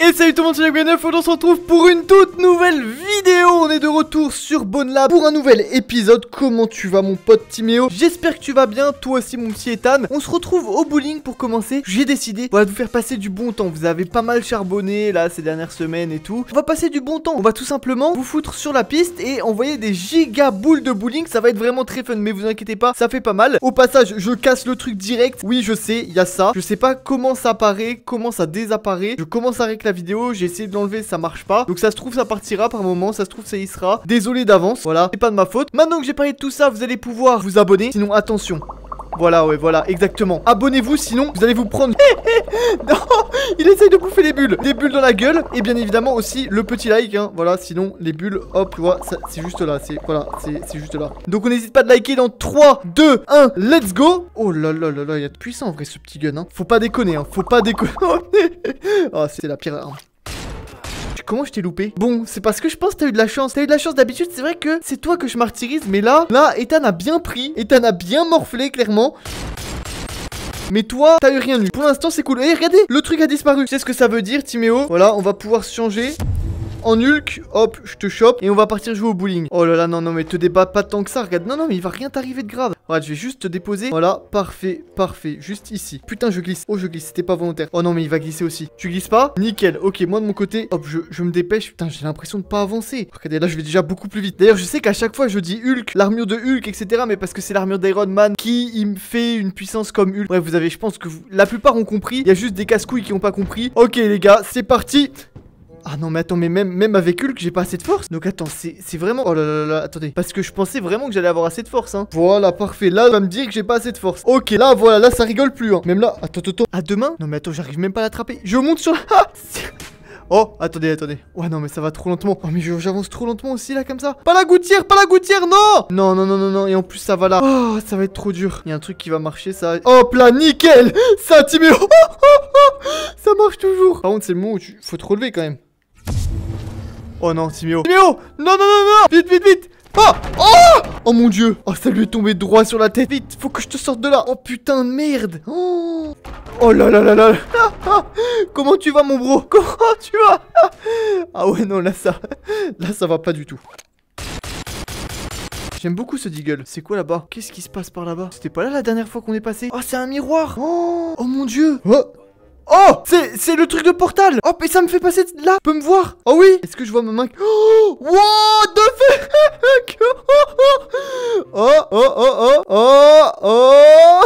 Et salut tout le monde, c'est Jack9. On se retrouve pour une toute nouvelle vidéo. On est de retour sur Bonelab pour un nouvel épisode. Comment tu vas mon pote Timéo? J'espère que tu vas bien, toi aussi mon petit Ethan. On se retrouve au bowling pour commencer. J'ai décidé de vous faire passer du bon temps. Vous avez pas mal charbonné là ces dernières semaines et tout. On va passer du bon temps. On va tout simplement vous foutre sur la piste et envoyer des giga boules de bowling. Ça va être vraiment très fun, mais vous inquiétez pas, ça fait pas mal. Au passage, je casse le truc direct. Oui, je sais, il y a ça. Je sais pas comment ça apparaît, comment ça désapparaît. Je commence avec la vidéo, j'ai essayé de l'enlever, ça marche pas. Donc ça se trouve ça partira par moment, ça se trouve ça y sera. Désolé d'avance, voilà, c'est pas de ma faute. Maintenant que j'ai parlé de tout ça, vous allez pouvoir vous abonner. Sinon attention. Voilà, ouais, voilà, exactement. Abonnez-vous, sinon vous allez vous prendre... Non, il essaye de bouffer les bulles. Des bulles dans la gueule. Et bien évidemment aussi le petit like, hein. Voilà, sinon les bulles, hop, tu vois, c'est juste là. Voilà, c'est juste là. Donc on n'hésite pas de liker dans 3, 2, 1, let's go. Oh là là là là, il y a de puissant en vrai ce petit gun, hein. Faut pas déconner, hein. Faut pas déconner. Oh, c'est la pire arme. Comment je t'ai loupé? Bon, c'est parce que je pense que t'as eu de la chance. T'as eu de la chance d'habitude, c'est vrai que c'est toi que je martyrise. Mais là, Ethan a bien pris. Ethan a bien morflé, clairement. Mais toi, t'as eu rien eu. Pour l'instant, c'est cool. Et regardez, le truc a disparu. Tu sais ce que ça veut dire, Timéo? Voilà, on va pouvoir se changer en Hulk, hop, je te chope et on va partir jouer au bowling. Oh là là, non, non, mais te débat pas tant que ça, regarde. Non, non, mais il va rien t'arriver de grave. Regarde, je vais juste te déposer. Voilà, parfait, parfait, juste ici. Putain, je glisse. Oh, je glisse, c'était pas volontaire. Oh non, mais il va glisser aussi. Tu glisses pas? Nickel. Ok, moi de mon côté, hop, je me dépêche. Putain, j'ai l'impression de pas avancer. Regardez, là, je vais déjà beaucoup plus vite. D'ailleurs, je sais qu'à chaque fois, je dis Hulk, l'armure de Hulk, etc. Mais parce que c'est l'armure d'Iron Man qui il me fait une puissance comme Hulk. Bref, vous avez, je pense que la plupart ont compris. Il y a juste des casse-couilles qui ont pas compris. Ok, les gars, c'est parti. Ah non mais attends, mais même avec Hulk j'ai pas assez de force. Donc attends, c'est vraiment... Oh là là là, attendez. Parce que je pensais vraiment que j'allais avoir assez de force, hein. Voilà, parfait. Là, on va me dire que j'ai pas assez de force. Ok, là, voilà, là, ça rigole plus, hein. Même là, attends. À demain? Non mais attends, j'arrive même pas à l'attraper. Je monte sur la... Oh, attendez. Ouais, non, mais ça va trop lentement. Oh, mais j'avance trop lentement aussi, là, comme ça. Pas la gouttière, non. Non. Et en plus, ça va là. Oh, ça va être trop dur. Il y a un truc qui va marcher, ça. Hop là, nickel. Ça, Timéo. Ça marche toujours. Par contre, c'est le moment où faut te relever, quand même. Oh non, Timéo. Non. Vite. Oh mon dieu. Oh, ça lui est tombé droit sur la tête. Vite, faut que je te sorte de là. Oh putain de merde. Oh là là. Comment tu vas mon bro? Comment tu vas? Ah ouais, non, là ça va pas du tout. J'aime beaucoup ce deagle. C'est quoi là-bas? Qu'est-ce qui se passe par là-bas? C'était pas là la dernière fois qu'on est passé? Oh, c'est un miroir. Oh mon dieu. Oh, c'est le truc de portal. Hop, et ça me fait passer là. Tu peux me voir? Oh oui. Est-ce que je vois ma main? Oh, what the fuck? Oh.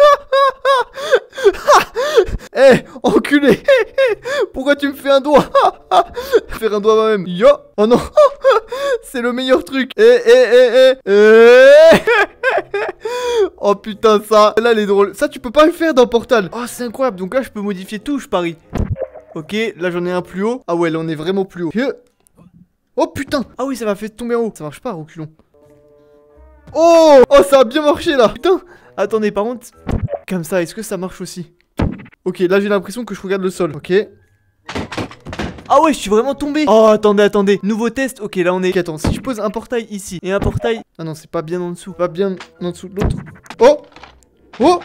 Eh, enculé. Pourquoi tu me fais un doigt? Faire un doigt moi-même. Yo. Oh non. C'est le meilleur truc. Oh putain, ça. Là, elle est drôle. Ça, tu peux pas le faire dans Portal. Oh, c'est incroyable. Donc là, je peux modifier tout, je parie. Ok, là, j'en ai un plus haut. Ah ouais, là, on est vraiment plus haut. Oh putain. Ah oui, ça m'a fait tomber en haut. Ça marche pas, reculons. Oh, ça a bien marché là. Putain. Attendez, par contre, comme ça, est-ce que ça marche aussi? Ok, là, j'ai l'impression que je regarde le sol. Ok. Ah ouais, je suis vraiment tombé. Oh, attendez. Nouveau test. Ok, là, on est... Ok, attends, si je pose un portail ici et un portail... Ah non, c'est pas bien en dessous. Pas bien en dessous de l'autre. Oh.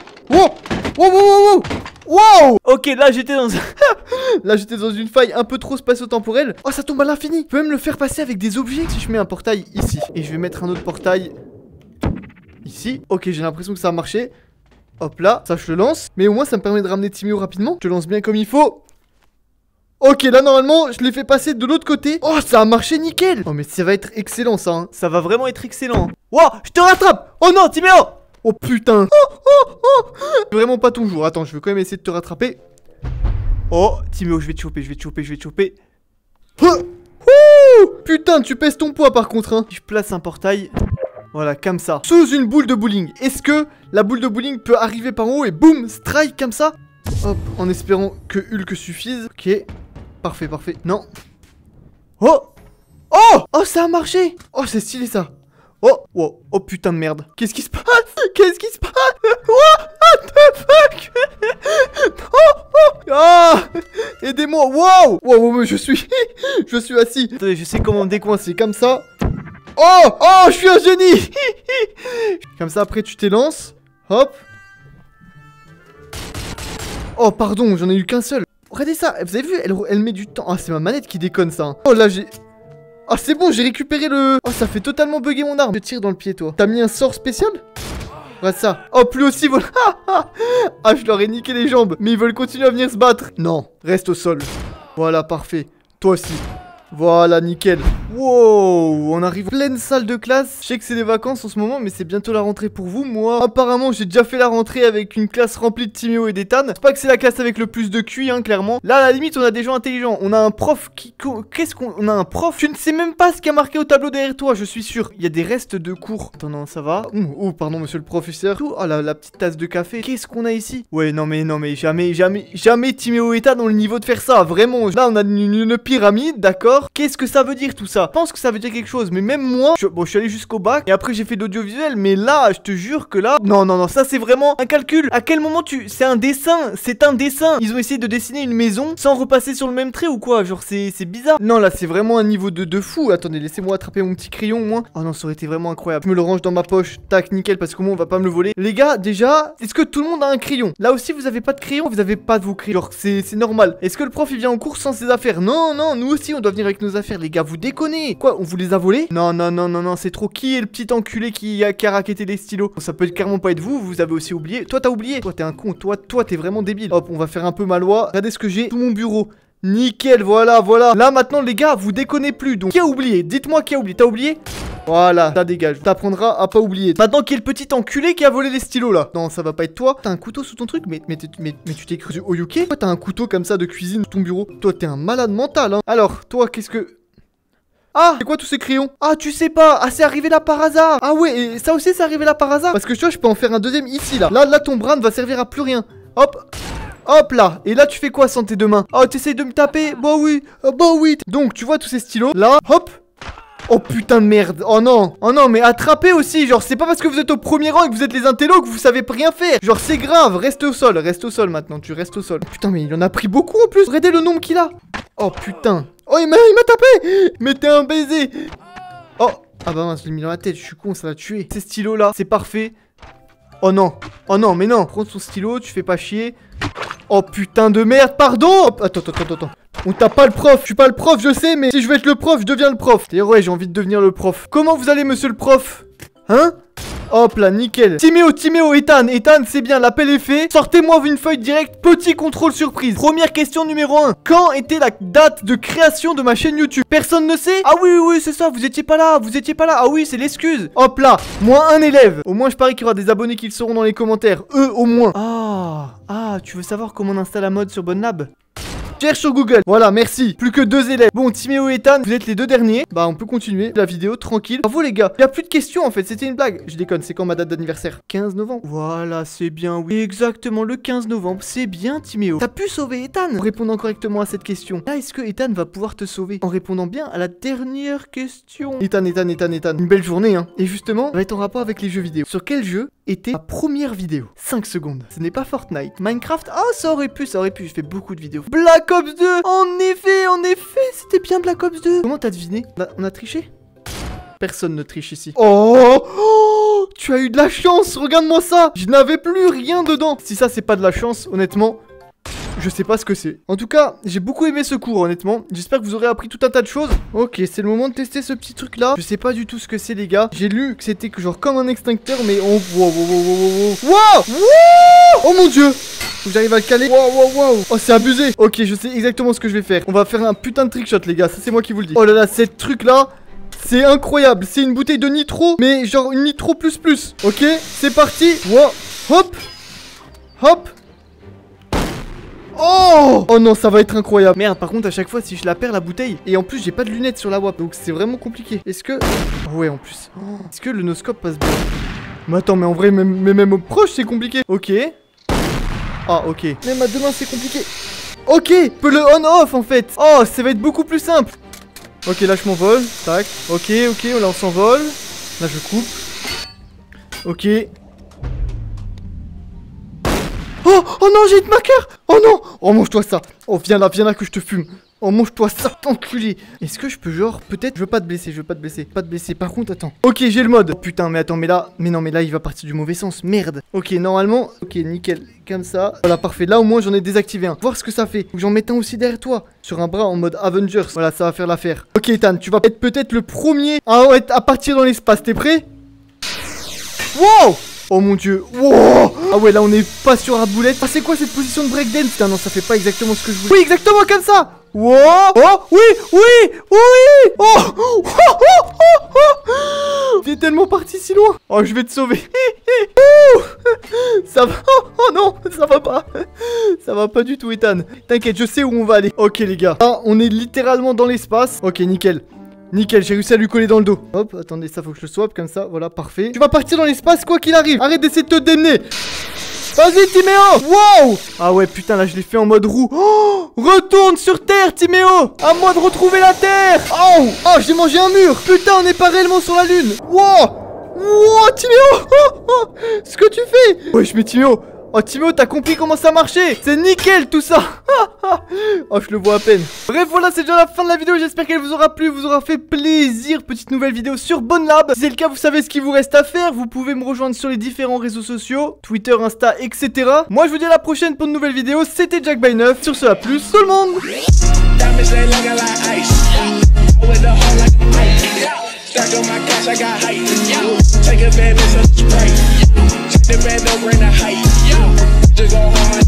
Wow. Ok, là, j'étais dans... Là, j'étais dans une faille un peu trop spatio-temporelle. Oh, ça tombe à l'infini. Je peux même le faire passer avec des objets. Si je mets un portail ici et je vais mettre un autre portail ici. Ok, j'ai l'impression que ça a marché. Hop là, ça je le lance. Mais au moins, ça me permet de ramener Timéo rapidement. Je le lance bien comme il faut. Ok, là, normalement, je l'ai fait passer de l'autre côté. Oh, ça a marché nickel. Oh, mais ça va être excellent, ça, hein. Ça va vraiment être excellent. Wow, je te rattrape. Oh non, Timéo. Oh, putain. C'est vraiment pas ton jour. Attends, je vais quand même essayer de te rattraper. Oh, Timéo, je vais te choper. Putain, tu pèses ton poids, par contre, hein. Je place un portail. Voilà, comme ça. Sous une boule de bowling. Est-ce que la boule de bowling peut arriver par en haut et boum, strike comme ça? Hop, en espérant que Hulk suffise. Ok. Parfait. Non. Oh, ça a marché. Oh, c'est stylé ça. Oh putain de merde. Qu'est-ce qui se passe? What the fuck? Ah, aidez-moi. Wow, je suis assis. Attendez, je sais comment me décoincer. Comme ça. Oh, je suis un génie. Comme ça, après, tu t'élances. Hop. Oh, pardon, j'en ai eu qu'un seul. Regardez ça, vous avez vu, elle met du temps. Ah, c'est ma manette qui déconne ça, hein. Oh là, j'ai... Ah, c'est bon, j'ai récupéré le... Oh, ça fait totalement bugger mon arme. Je tire dans le pied, toi. T'as mis un sort spécial? Regarde ça. Oh, plus aussi, voilà. Ah, je leur ai niqué les jambes. Mais ils veulent continuer à venir se battre. Non, reste au sol. Voilà, parfait. Toi aussi. Voilà, nickel. Wow, on arrive en pleine salle de classe. Je sais que c'est les vacances en ce moment, mais c'est bientôt la rentrée pour vous. Moi, apparemment, j'ai déjà fait la rentrée avec une classe remplie de Timéo et d'Ethan. C'est pas que c'est la classe avec le plus de QI, hein, clairement. Là, à la limite, on a des gens intelligents. On a un prof qui... Qu'est-ce qu'on... On a un prof. Tu ne sais même pas ce qu'il y a marqué au tableau derrière toi, je suis sûr. Il y a des restes de cours. Attends, non, ça va. Oh, pardon, monsieur le professeur. Oh, la petite tasse de café. Qu'est-ce qu'on a ici? Ouais, non, mais jamais Timéo et Ethan ont le niveau de faire ça. Vraiment. Là, on a une pyramide, d'accord. Qu'est-ce que ça veut dire tout ça? Je pense que ça veut dire quelque chose, mais même moi, bon, je suis allé jusqu'au bac et après j'ai fait de l'audiovisuel, mais là, je te jure que là, non, ça c'est vraiment un calcul. À quel moment c'est un dessin, c'est un dessin. Ils ont essayé de dessiner une maison sans repasser sur le même trait ou quoi? Genre c'est bizarre. Non, là c'est vraiment un niveau de fou. Attendez, laissez-moi attraper mon petit crayon au moins. Oh non, ça aurait été vraiment incroyable. Je me le range dans ma poche, tac, nickel, parce qu'au moins on va pas me le voler. Les gars, déjà, est-ce que tout le monde a un crayon? Là aussi vous avez pas de crayon, vous avez pas de vos crayons. Genre c'est normal. Est-ce que le prof il vient en cours sans ses affaires? Non, nous aussi on doit venir avec nos affaires, les gars, vous déconnez. Quoi, on vous les a volés? Non, c'est trop. Qui est le petit enculé qui a racketté les stylos? Bon, ça peut carrément pas être vous, vous avez aussi oublié. Toi, t'as oublié. Toi, t'es un con. Toi, t'es vraiment débile. Hop, on va faire un peu ma loi. Regardez ce que j'ai. Tout mon bureau. Nickel, voilà. Là, maintenant, les gars, vous déconnez plus. Donc, qui a oublié? Dites-moi qui a oublié. T'as oublié? Voilà, ça dégage. T'apprendras à pas oublier. Maintenant, qui est le petit enculé qui a volé les stylos là? Non, ça va pas être toi. T'as un couteau sous ton truc? Mais tu t'es cru au UK? Toi, t'as un couteau comme ça de cuisine sous ton bureau? Toi, t'es un malade mental, hein. Alors, toi, qu'est-ce que... Ah, c'est quoi tous ces crayons? Ah, tu sais pas. Ah, c'est arrivé là par hasard. Ah ouais, et ça aussi c'est arrivé là par hasard. Parce que tu vois, je peux en faire un deuxième ici là. Là, ton bras ne va servir à plus rien. Hop là. Et là, tu fais quoi sans tes deux mains? Oh, t'essayes de me taper? Bah oui. Donc, tu vois tous ces stylos là. Hop. Oh putain de merde. Oh non, mais attrapez aussi. Genre, c'est pas parce que vous êtes au premier rang et que vous êtes les intellos que vous savez rien faire. Genre, c'est grave. Reste au sol maintenant. Tu restes au sol. Putain, mais il en a pris beaucoup en plus. Regardez le nombre qu'il a. Oh putain. Oh, il m'a tapé. Mais t'es un baiser. Oh. Ah bah mince, je l'ai mis dans la tête. Je suis con, ça l'a tué. Ces stylos là, c'est parfait. Oh non, mais non. Prends son stylo, tu fais pas chier. Oh putain de merde, pardon. Attends. On tape pas le prof, je suis pas le prof, je sais, mais si je veux être le prof, je deviens le prof. D'ailleurs, ouais, j'ai envie de devenir le prof. Comment vous allez, monsieur le prof? Hein? Hop là, nickel. Timéo, Ethan, c'est bien, l'appel est fait. Sortez-moi une feuille directe, petit contrôle surprise. Première question numéro 1. Quand était la date de création de ma chaîne YouTube? Personne ne sait? Ah oui, c'est ça, vous étiez pas là. Ah oui, c'est l'excuse. Hop là, moi un élève. Au moins, je parie qu'il y aura des abonnés qui le sauront dans les commentaires. Eux, au moins. Ah, tu veux savoir comment on installe la mode sur BonneLab? Cherche sur Google. Voilà, merci. Plus que 2 élèves. Bon, Timéo et Ethan, vous êtes les 2 derniers. Bah, on peut continuer la vidéo tranquille. Bravo les gars. Il y a plus de questions en fait. C'était une blague. Je déconne. C'est quand ma date d'anniversaire? 15 novembre. Voilà, c'est bien. Oui, exactement le 15 novembre. C'est bien, Timéo. T'as pu sauver Ethan en répondant correctement à cette question. Là, est-ce que Ethan va pouvoir te sauver en répondant bien à la dernière question? Ethan. Une belle journée, hein. Et justement, ça va être en rapport avec les jeux vidéo. Sur quel jeu était ma première vidéo? 5 secondes. Ce n'est pas Fortnite. Minecraft? Ah, ça aurait pu. Je fais beaucoup de vidéos. Black Ops 2. En effet, c'était bien Black Ops 2. Comment t'as deviné? On a triché? Personne ne triche ici. Oh, tu as eu de la chance. Regarde-moi ça. Je n'avais plus rien dedans. Si ça, c'est pas de la chance, honnêtement, je sais pas ce que c'est. En tout cas, j'ai beaucoup aimé ce cours, honnêtement. J'espère que vous aurez appris tout un tas de choses. Ok, c'est le moment de tester ce petit truc là. Je sais pas du tout ce que c'est, les gars. J'ai lu que c'était genre comme un extincteur, mais on... Wow. Oh mon dieu. Faut que j'arrive à le caler. Wow. Oh, c'est abusé. Ok, je sais exactement ce que je vais faire. On va faire un putain de trickshot, les gars. Ça, c'est moi qui vous le dis. Oh là là, ce truc là, c'est incroyable. C'est une bouteille de nitro, mais genre une nitro plus. Ok, c'est parti. Wow. Hop. Oh non, ça va être incroyable. Merde, par contre, à chaque fois, si je la perds la bouteille, et en plus, j'ai pas de lunettes sur la WAP, donc c'est vraiment compliqué. Est-ce que... Ouais, en plus. Est-ce que le noscope passe bien? Mais attends, mais en vrai, même proche, c'est compliqué. Ok. Ah, ok. Même à deux mains, c'est compliqué. Ok, peut le on-off, en fait. Oh, ça va être beaucoup plus simple. Ok, là, je m'envole. Tac. Ok, là, on s'envole. Là, je coupe. Ok. Oh non, j'ai hitmarker. Oh non. Oh, mange-toi ça. Oh, viens là que je te fume. Oh, mange-toi ça, enculé. Est-ce que je peux genre, peut-être, je veux pas te blesser, pas te blesser. Par contre, attends. Ok, j'ai le mode. Oh, putain, mais attends, mais non, mais là, il va partir du mauvais sens. Merde. Ok, normalement, ok, nickel. Comme ça. Voilà, parfait. Là, au moins, j'en ai désactivé un. Voir ce que ça fait. Faut que j'en mette un aussi derrière toi. Sur un bras en mode Avengers. Voilà, ça va faire l'affaire. Ok, Ethan, tu vas être peut-être le premier à partir dans l'espace. T'es prêt? Wow! Oh mon dieu, wow. Ah ouais, là on est pas sur la boulette. Ah, c'est quoi cette position de breakdance? Putain, non, ça fait pas exactement ce que je voulais. Oui, exactement comme ça. Wow. Oh, oui, oui, oui. Oh, oh, oh, oh, oh. T'es tellement parti si loin. Oh, je vais te sauver. Ça va. Oh non, ça va pas. Ça va pas du tout, Ethan. T'inquiète, je sais où on va aller. Ok, les gars. Là, on est littéralement dans l'espace. Ok, nickel. Nickel, j'ai réussi à lui coller dans le dos. Hop, attendez, ça faut que je le swap comme ça, voilà, parfait. Tu vas partir dans l'espace quoi qu'il arrive. Arrête d'essayer de te démener. Vas-y, Timéo. Wow. Ah ouais, putain, là je l'ai fait en mode roue. Oh, retourne sur Terre, Timéo. À moi de retrouver la Terre. Oh, oh, j'ai mangé un mur. Putain, on n'est pas réellement sur la Lune. Wow. Wow, Timéo. Oh, oh, ce que tu fais. Wesh, mais Timéo. Oh, Timéo, t'as compris comment ça marchait. C'est nickel tout ça. Oh, je le vois à peine. Bref, voilà, c'est déjà la fin de la vidéo. J'espère qu'elle vous aura plu, vous aura fait plaisir. Petite nouvelle vidéo sur Bonelab. Si c'est le cas, vous savez ce qu'il vous reste à faire. Vous pouvez me rejoindre sur les différents réseaux sociaux, Twitter, Insta, etc. Moi, je vous dis à la prochaine pour une nouvelle vidéo. C'était Jack9. Sur ce, à plus tout le monde. The band don't bring the hype. Just go hard.